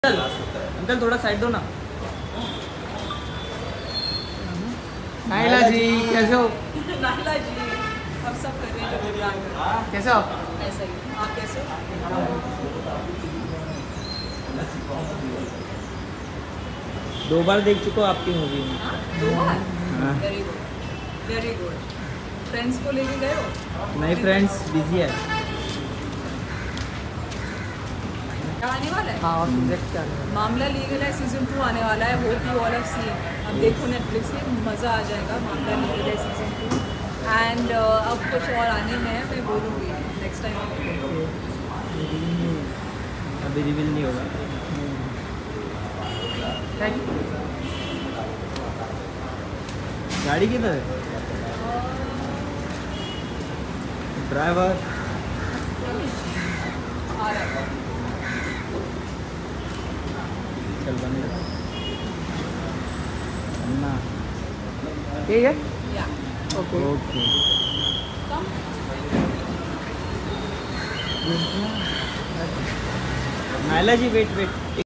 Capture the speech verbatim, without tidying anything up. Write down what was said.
Uncle थोड़ा side दो ना। नाइला जी कैसे हो? नाइला जी हम सब कर रहे हैं प्रोग्राम। कैसे हो? ऐसा ही आप कैसे हो? दो बार देख चुका हूँ आपकी मूवी में। दो बार? हाँ। Very good very good. Friends को लेके गए हो? नहीं, फ्रेंड्स बिजी है। क्या आने वाला है? हाँ और प्रोजेक्ट क्या है? मामला लीगल है सीजन टू आने वाला है। Hope you all have seen. अब देखो नेटफ्लिक्स पे मज़ा आ जाएगा। मामला लीगल है सीजन टू एंड अब कुछ और आने में है, मैं बोलूँगी नेक्स्ट टाइम। अभी रिवील नहीं होगा। गाड़ी किधर है? ड्राइवर आ रहा है। चल बने ना। ठीक है या okay okay. Come Naila ji wait wait